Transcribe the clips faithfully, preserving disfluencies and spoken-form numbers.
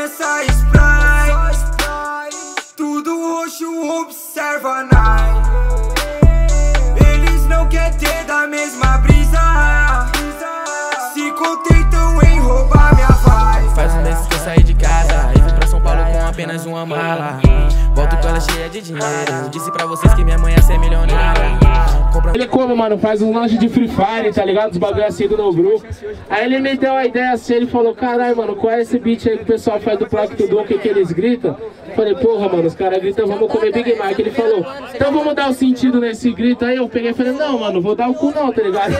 nessa Sprite. Tudo roxo, observa night. Eles não querem ter da mesma brisa, se contentam em roubar minha vibe. Faz um desses que eu saí de casa e vim pra São Paulo com apenas uma mala. Volto com ela cheia de dinheiro. Eu disse pra vocês que minha mãe ia ser milionária. Compra... Ele como, mano, faz um lanche de Free Fire, tá ligado? Os bagulho assim do no grupo. Aí ele me deu a ideia assim, ele falou: caralho, mano, qual é esse beat aí que o pessoal faz do Plaque Tudo, o que que eles gritam? Falei: porra, mano, os caras gritam, vamos comer Big Mac. Ele falou: então vamos dar o sentido nesse grito. Aí eu peguei e falei: não, mano, vou dar o cu não, tá ligado?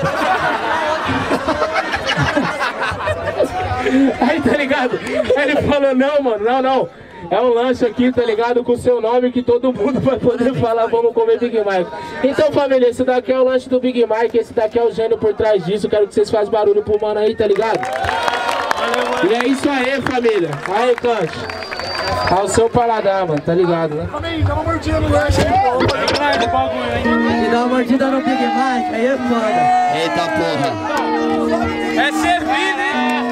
Aí, tá ligado? Aí ele falou: não, mano, não, não. É um lanche aqui, tá ligado? Com o seu nome que todo mundo vai poder falar, vamos comer Big Mac. Então, família, esse daqui é o lanche do Big Mac, esse daqui é o gênio por trás disso. Quero que vocês façam barulho pro mano aí, tá ligado? E é isso aí, família. Aí, Cante. Ao seu paladar, mano, tá ligado, né? Calma aí, dá uma mordida no lanche. E dá uma mordida no Big Mac, aí é foda. Eita porra. É servido, hein?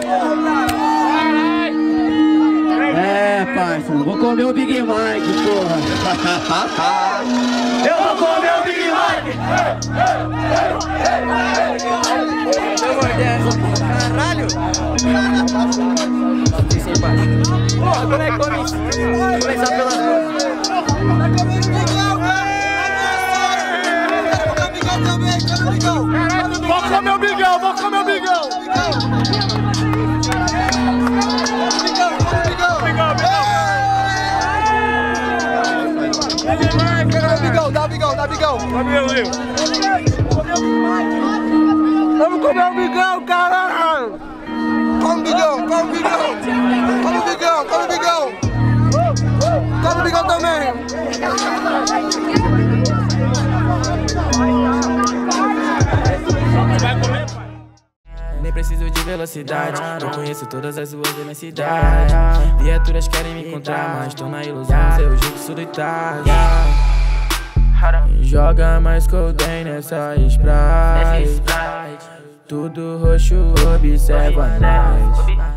É, parça, vou comer o Big Mac, porra. Eu vou comer o Big Mac. Caralho. Porra, como é que come isso? Vou começar pelas coisas. Vou comer o bigão, vou comer o bigão. Dá bigão, dá bigão. Vamos comer o bigão, caralho. Come bigão, come bigão. Come bigão, come bigão. Come bigão também. Nem preciso de velocidade, eu conheço todas as ruas da minha cidade. Viaturas querem me encontrar, mas tô na ilusão, seu jeito solitário. Joga mais coldem nessa Sprite. Tudo roxo, observa nós.